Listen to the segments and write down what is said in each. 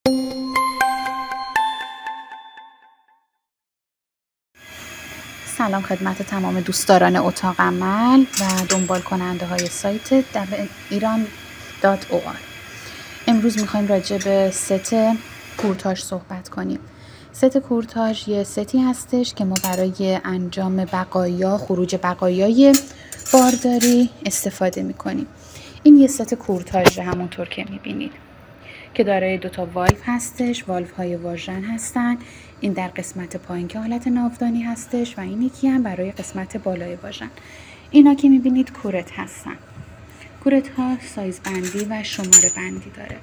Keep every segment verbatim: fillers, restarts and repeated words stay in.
سلام خدمت تمام دوستداران اتاق عمل و دنبال کننده های سایت ایران دات او آر. امروز میخوایم راجع به ست کورتاژ صحبت کنیم. ست کورتاژ یه ستی هستش که ما برای انجام بقایا، خروج بقایای بارداری استفاده میکنیم. این یه ست کورتاژ همونطور که میبینید که دارای دوتا والو هستش، والو های واژن هستن. این در قسمت پایین که حالت ناودانی هستش و این یکی هم برای قسمت بالای واژن. اینا که میبینید کورت هستن. کورت ها سایز بندی و شماره بندی داره.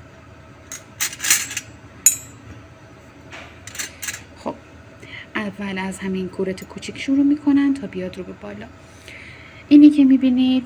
خب اول از همین کورت کوچیک شروع میکنن تا بیاد رو به بالا. اینی که میبینید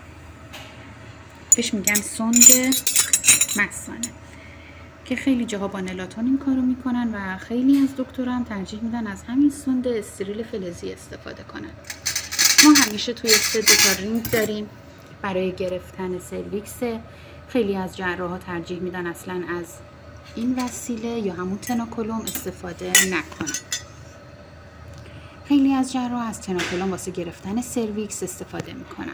بهش میگن سوند مثانه که خیلی جاها با نلاتون این کارو میکنن و خیلی از دکترها هم ترجیح میدن از همین سوند استریل فلزی استفاده کنن. ما همیشه توی سه دو تا رینگ داریم برای گرفتن سرویکس. خیلی از جراحا ترجیح میدن اصلا از این وسیله یا همون تناکولوم استفاده نکنن. خیلی از جراحا از تناکولوم واسه گرفتن سرویکس استفاده میکنن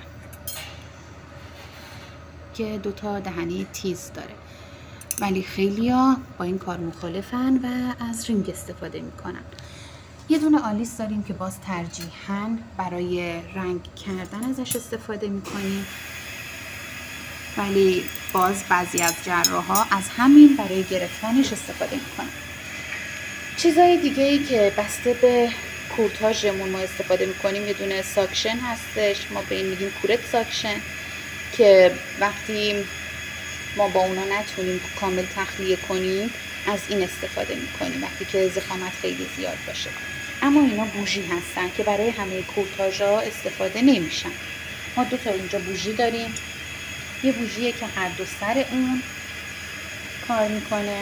که دوتا دهنه تیز داره، ولی خیلیا با این کار مخالفن و از رینگ استفاده میکنن. یه دونه آلیس داریم که باز ترجیحاً برای رنگ کردن ازش استفاده میکنیم، ولی باز بعضی از جراحا از همین برای گرفتنش استفاده میکنن. چیزای دیگه ای که بسته به کورتاژمون ما استفاده میکنیم، یه دونه ساکشن هستش، ما به این میگیم کورت ساکشن، که وقتی ما با اونا نتونیم کامل تخلیه کنیم از این استفاده میکنیم وقتی که ضخامت خیلی زیاد باشه. اما اینا بوژی هستن که برای همه کورتاژها استفاده نمیشن. ما دو تا اینجا بوژی داریم، یه بوژیه که هر دو سر اون کار میکنه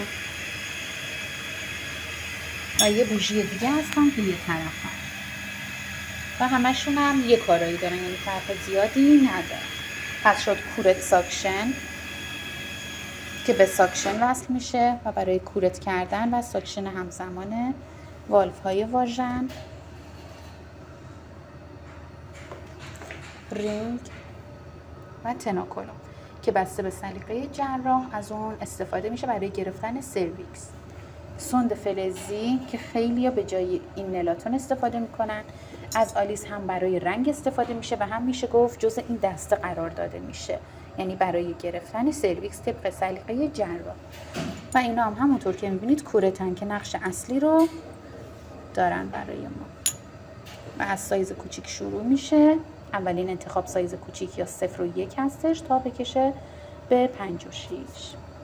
و یه بوژی دیگه هستن که یه طرف هست و همشون هم یه کارایی دارن، یعنی فرق زیادی نداره. پس شد کورت ساکشن که به ساکشن وصل میشه و برای کورت کردن و ساکشن همزمان والف های واژن، رینگ و تناکولوم که بسته به سلیقه جراح از اون استفاده میشه برای گرفتن سرویکس. سوند فلزی که خیلی ها به جای این نلاتون استفاده میکنن. از آلیس هم برای رنگ استفاده میشه و هم میشه گفت جز این دسته قرار داده میشه، یعنی برای گرفتن سرویکس طبق سلیقه جراح. و اینا هم همونطور که میبینید کورتن که نقش اصلی رو دارن برای ما. و از سایز کوچیک شروع میشه. اولین انتخاب سایز کوچیک یا صفر و یک هستش تا بکشه به پنج و شیش.